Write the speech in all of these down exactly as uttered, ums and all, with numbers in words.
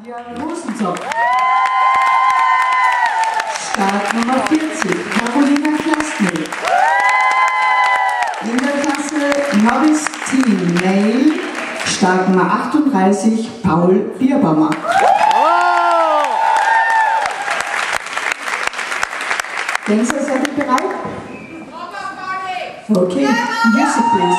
Rosenzopf. Start Nummer vierzig, Carolina Klastny. In der Klasse Novice Team Male, Start Nummer achtunddreißig, Paul Bierbaumer. Tänzer, seid ihr bereit? Okay, music please.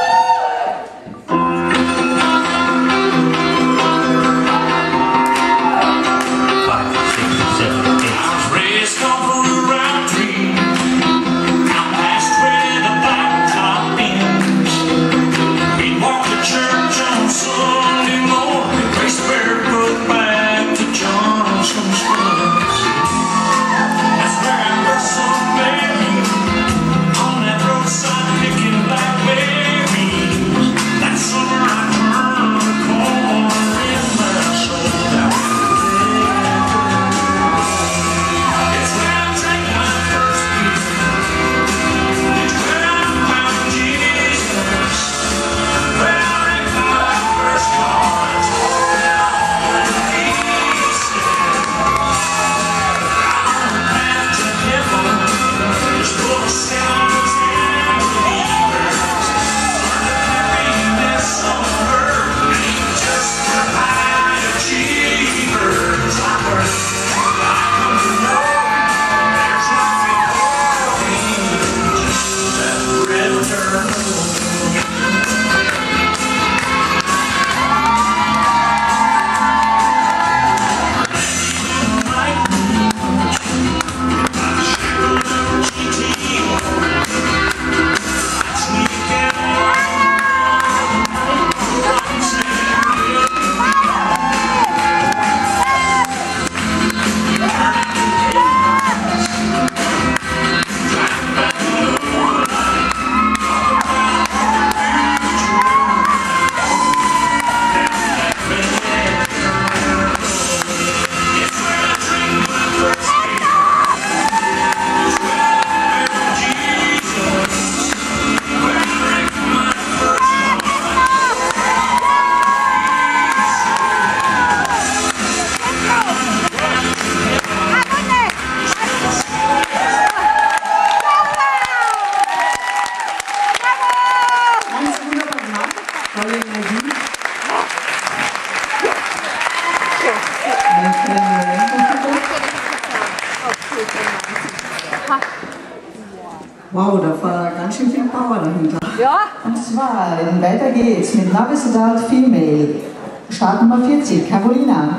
Wow, da war ganz schön viel Power dahinter. Ja. Und zwar, weiter geht's mit Novice Adult Female. Start Nummer vierzig, Carolina.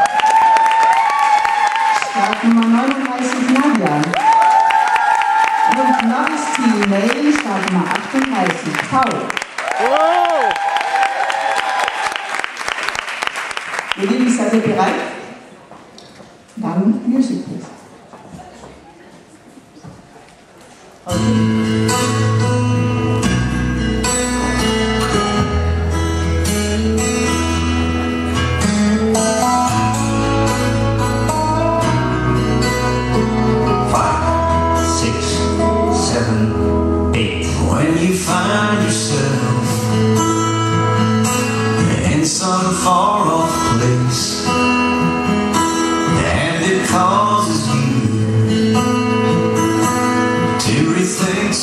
Start Nummer neununddreißig, Nadja. Und Novice Team Male, Start Nummer achtunddreißig, Paul. Oh. Ihr Lieben, seid ihr bereit? Dann Music please. When you find yourself in some far-off place and it causes you to rethink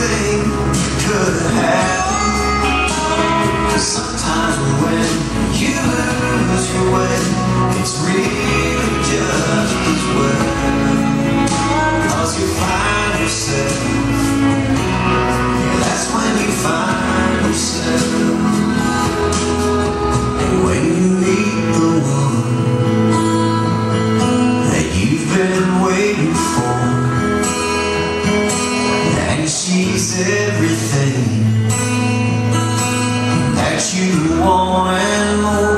everything could happen. 'Cause sometimes when you lose your way, it's really just as well. 'Cause you find yourself, yeah, that's when you find yourself. And when you meet the one that you've been waiting for, and she's everything that you want and more.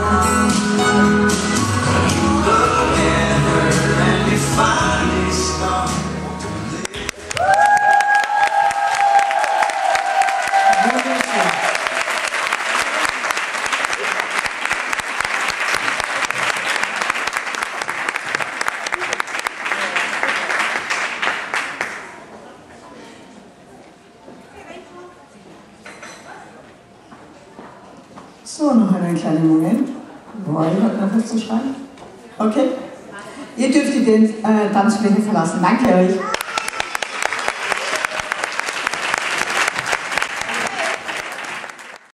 You look at her and you finally start to live. So, noch einen kleinen Moment. Roy hat noch was zu schreiben. Okay? Ihr dürft die äh, Tanzfläche verlassen. Danke euch.